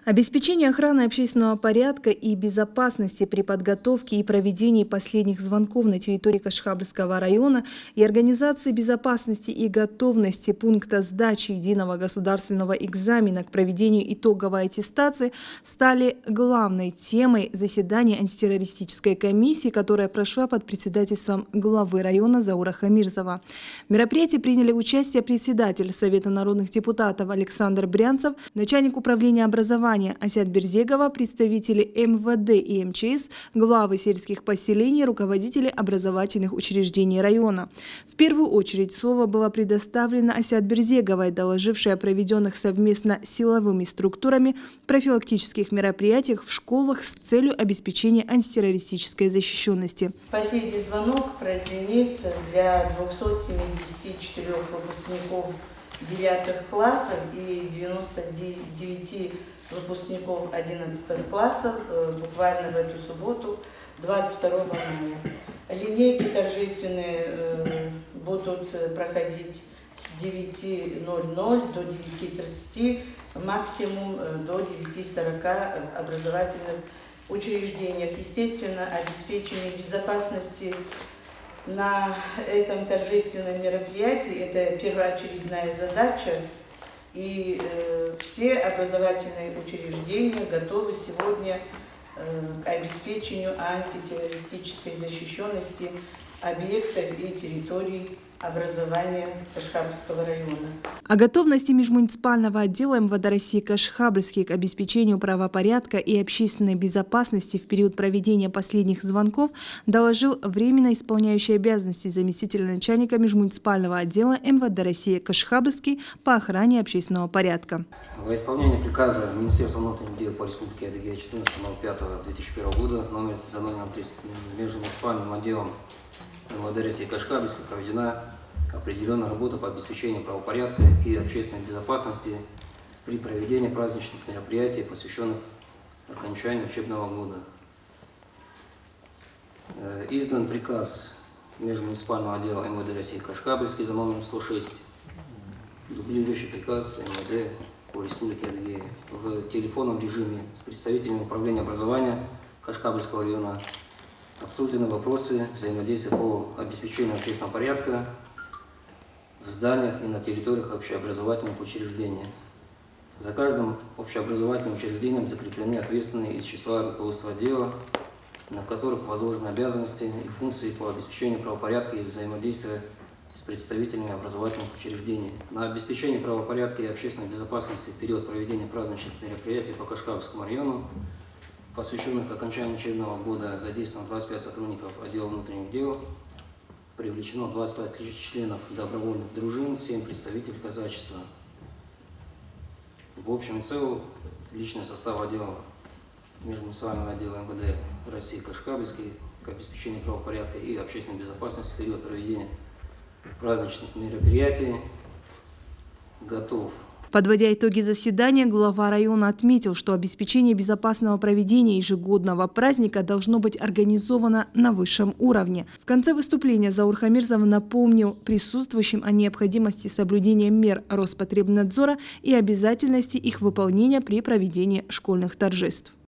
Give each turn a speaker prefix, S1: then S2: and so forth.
S1: Обеспечение охраны общественного порядка и безопасности при подготовке и проведении последних звонков на территории Кашхабльского района и организации безопасности и готовности пункта сдачи единого государственного экзамена к проведению итоговой аттестации стали главной темой заседания антитеррористической комиссии, которая прошла под председательством главы района Заура Хамирзова. В мероприятии приняли участие председатель Совета народных депутатов Александр Брянцев, начальник управления образования Асят Берзегова, представители МВД и МЧС, главы сельских поселений, руководители образовательных учреждений района. В первую очередь слово было предоставлено Асят Берзеговой, доложившей о проведенных совместно с силовыми структурами профилактических мероприятиях в школах с целью обеспечения антитеррористической защищенности.
S2: Последний звонок прозвенит для 274 выпускников 9 классов и 99 выпускников 11 классов буквально в эту субботу, 22 мая. Линейки торжественные будут проходить с 9:00 до 9:30, максимум до 9:40 образовательных учреждениях. Естественно, обеспечение безопасности на этом торжественном мероприятии – это первоочередная задача, и все образовательные учреждения готовы сегодня к обеспечению антитеррористической защищенности объектов и территорий образования Кашхабльского района.
S1: О готовности межмуниципального отдела МВД России Кашхабльский к обеспечению правопорядка и общественной безопасности в период проведения последних звонков доложил временно исполняющий обязанности заместителя начальника межмуниципального отдела МВД России Кашхабльский по охране общественного порядка.
S3: Во исполнение приказа Министерства внутренних дел по Республике Адыгея 14.05.2001 года за номером 30 межмуниципальным отделом МВД России Кашхабльской проведена определенная работа по обеспечению правопорядка и общественной безопасности при проведении праздничных мероприятий, посвященных окончанию учебного года. Издан приказ межмуниципального отдела МВД России Кашхабльской за номером 106, дублирующий приказ МВД по Республике Адыгея. В телефонном режиме с представителями управления образования Кашхабльского района обсуждены вопросы взаимодействия по обеспечению общественного порядка в зданиях и на территориях общеобразовательных учреждений. За каждым общеобразовательным учреждением закреплены ответственные из числа руководства отдела, на которых возложены обязанности и функции по обеспечению правопорядка и взаимодействия с представителями образовательных учреждений. На обеспечение правопорядка и общественной безопасности в период проведения праздничных мероприятий по Кашхабльскому району, посвященных окончанию учебного года, задействовано 25 сотрудников отдела внутренних дел, привлечено 25 членов добровольных дружин, 7 представителей казачества. В общем и целом, личный состав отдела межмуниципального отдела МВД России Кашхабльской к обеспечению правопорядка и общественной безопасности в период проведения праздничных мероприятий готов.
S1: Подводя итоги заседания, глава района отметил, что обеспечение безопасного проведения ежегодного праздника должно быть организовано на высшем уровне. В конце выступления Заур Хамирзов напомнил присутствующим о необходимости соблюдения мер Роспотребнадзора и обязательности их выполнения при проведении школьных торжеств.